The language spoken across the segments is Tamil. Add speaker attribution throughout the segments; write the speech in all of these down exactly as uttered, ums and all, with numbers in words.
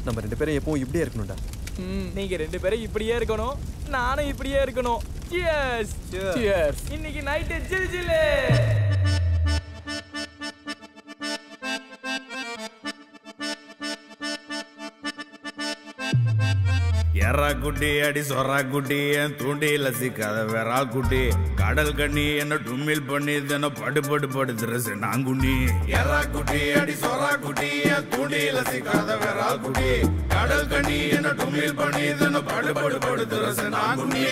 Speaker 1: நம்ம ரெண்டு பேரும் எப்பவும் இப்படியே இருக்கணும்டா.
Speaker 2: ம் நீங்க ரெண்டு பேரும் இப்படியே இருக்கணும், நானும் இப்படியே இருக்கணும். Cheers cheers. இன்னைக்கு நைட் ஜில் ஜில்.
Speaker 3: எறா குட்டி அடி சொரா குட்டி என் தூண்டில சிக்காத வேறா குட்டி கடல் கண்ணி என்ன டும்மில் பண்ணி தானே படு படு படுத்துற நாங்குண்ணி. எறா குட்டி அடி சொரா குட்டி என் தூண்டில சிக்காத வேறா குட்டி கடல் கண்ணி என்ன டும்மில் பண்ணி தானே படு படு படுத்துற நாங்குண்ணி.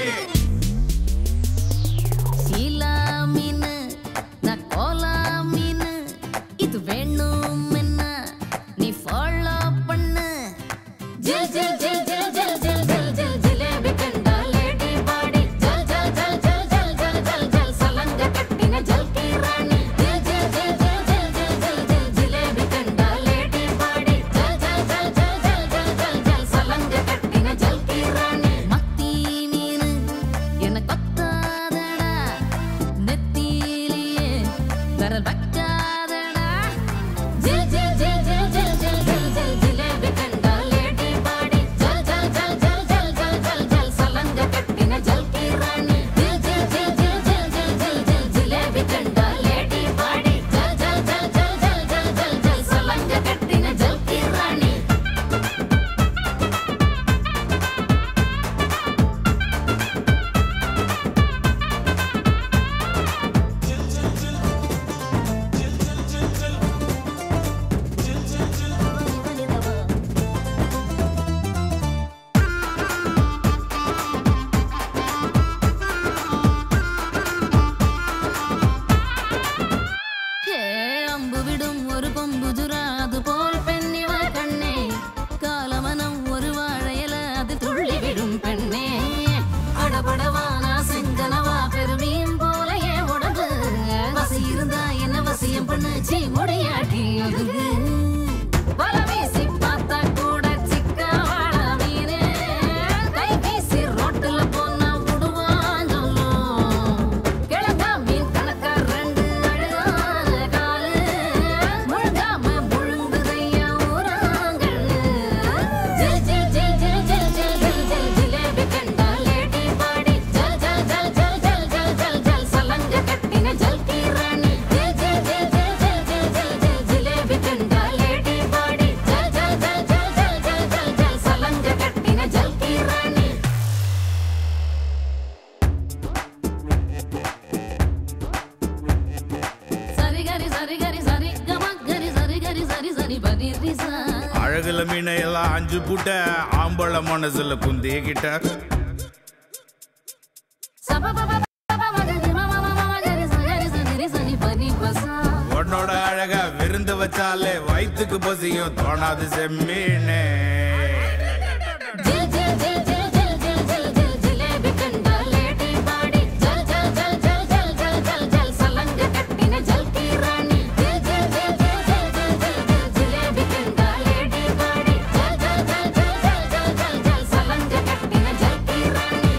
Speaker 4: சீலா மீனு நான் கோலா மீனு இது வேணும் என்ன நீ ஃபாலோ பண்ணு. ஜில் ஜில் ஜில் ஜில் ஜில் ஜில் ஜில் ஜில் ஜிலேபி கண்டா லேடி பாடி ஜல் ஜல் ஜல் ஜல் ஜல் ஜல் ஜல் ஜல் சலங்க கட்டின ஜல்கி ராணி. ஜில் ஜில் ஜில் ஜில் ஜில் ஜில் ஜில் ஜில் ஜிலேபி கண்டா லேடி பாடி ஜல் ஜல் ஜல் ஜல் ஜல் ஜல் ஜல் ஜல் சலங்க கட்டின ஜல்கி ராணி. மத்தி மீனு என்ன கொத்தாதடா நெத்தியிலேயே விரல் வைக்காதடா. ஜில் ஜில் ஜில் ஜில் ஜில் ஜில் ஜில் ஜில் ஜிலேபி கண்டா லேடி பாடி ஜல் ஜல் ஜல் ஜல் ஜல் ஜல் ஜல் ஜல் சலங்க கட்டின ஜல்கி ராணி. ஜில் ஜில் ஜில் ஜில் ஜில் ஜில் ஜில் ஜில் ஜிலேபி கண்டா லேடி பாடி ஜல் ஜல் ஜல் ஜல் ஜல் ஜல் ஜல் ஜல் சலங்க கட்டின ஜல்கி ராணி. ஹே அம்பு விடும் ஒரு கொம்பு ஜுரா அது போல் பெண்ணிவ கண்ணே காலமனம் ஒரு வாழையல அது துள்ளி விடும் பெண்ணே. அடபடவானா செஞ்சனவா பெருமையும் போல ஏன் உடம்பு வசி இருந்தா என்ன வசியம் பண்ணு சீ முடியாட்டி ஒதுங்கு. வல வீசி பார்த்தா கூட சிக்கா வாழ மீனே கை வீசி ரோட்டுல போனா விடுவான் சொல்லும். கிழங்கா மீன் கணக்கா ரெண்டு அழகான காலு முழுங்காம முழுங்குதையா ஊராங்கண்ணு. ஜில் ஜில் ஜில் ஜில் ஜில் ஜில் ஜில் ஜில் ஜிலேபி கண்டா லேடி பாடி ஜல் ஜல் ஜல் ஜல் ஜல் ஜல் ஜல் ஜல் சலங்க கட்டின ஜல்கி ராணி. ஜில் ஜில் ஜில் ஜில் ஜில் ஜில் ஜில் ஜில் ஜிலேபி கண்டா லேடி பாடி ஜல் ஜல் ஜல் ஜல் ஜல் ஜல் ஜல் ஜல் சலங்க கட்டின ஜல்கி ராணி. சரி கரி சரி கரி சரி கம கரி சரி கரி சரி சரி பரி ரிசா.
Speaker 3: அழகுல மீனையெல்லாம் அஞ்சு புட்ட ஆம்பள மனசுல குந்திக்கிட்ட உன்னோட அழக விருந்து வச்சாலே வயிற்றுக்கு பசியும் தோணாது செம்மீனே.
Speaker 4: ஜில் ஜில் ஜில் ஜில் ஜில் ஜில் ஜில் ஜில் ஜிலேபி கண்டா லேடி பாடி ஜல் ஜல் ஜல் ஜல் ஜல் ஜல் ஜல் ஜல் சலங்க கட்டின ஜல்கி ராணி. ஜில் ஜில் ஜில் ஜில் ஜில் ஜில் ஜில் ஜில் ஜிலேபி கண்டா லேடி பாடி ஜல் ஜல் ஜல் ஜல் ஜல் ஜல் ஜல் ஜல் சலங்க கட்டின ஜல்கி ராணி.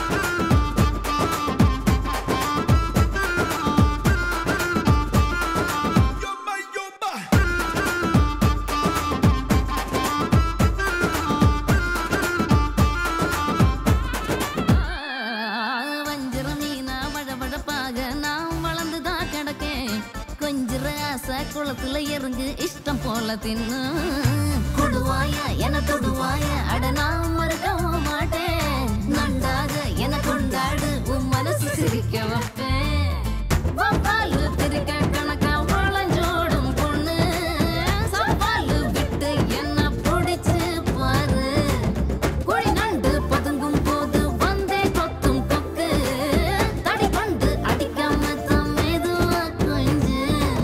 Speaker 4: வஞ்சிர மீனா வழவழப்பாக நான் வளர்ந்துதான் கிடக்கேன். கொஞ்சிற ஆசை குளத்துல இறங்கு இஷ்டம் போல தின்னு. கொடுவாய என தொடுவாய அட நான் மறுக்கவும் மாட்டேன். நன்றாக என கொண்டாடு உன் மனசு சிரிக்க வைப்பேன். வவ்வாலு திரிக்க கணக்கா வளஞ்சோடும் பொண்ணு சவாலு விட்டு என்ன பிடிச்சு பாரு. குழி நண்டு பதுங்கும் போது வந்தே கொத்தும் கொக்கு தடி கொண்டு அடிக்காம தம்மேதுவா கொஞ்சு.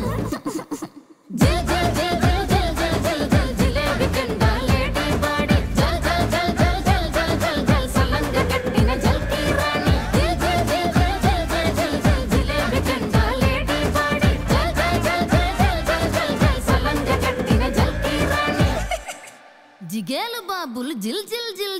Speaker 4: ஜில் ஜில் ஜில் ஜில் ஜில் ஜில் ஜில் ஜில் ஜிலேபி கண்டா லேடி பாடி ஜல் ஜல் ஜல் ஜல் ஜல் ஜல் ஜல் ஜல் சலங்க கட்டின ஜல்கி ராணி. ஜில் ஜில் ஜில் ஜில் ஜில் ஜில் ஜில் ஜில் ஜிலேபி கண்டா லேடி பாடி ஜல் ஜல் ஜல் ஜல் ஜல் ஜல் ஜல் ஜல் சலங்க கட்டின ஜல்கி ராணி. ஜிகேலு பாபுல் ஜில் ஜில் ஜில்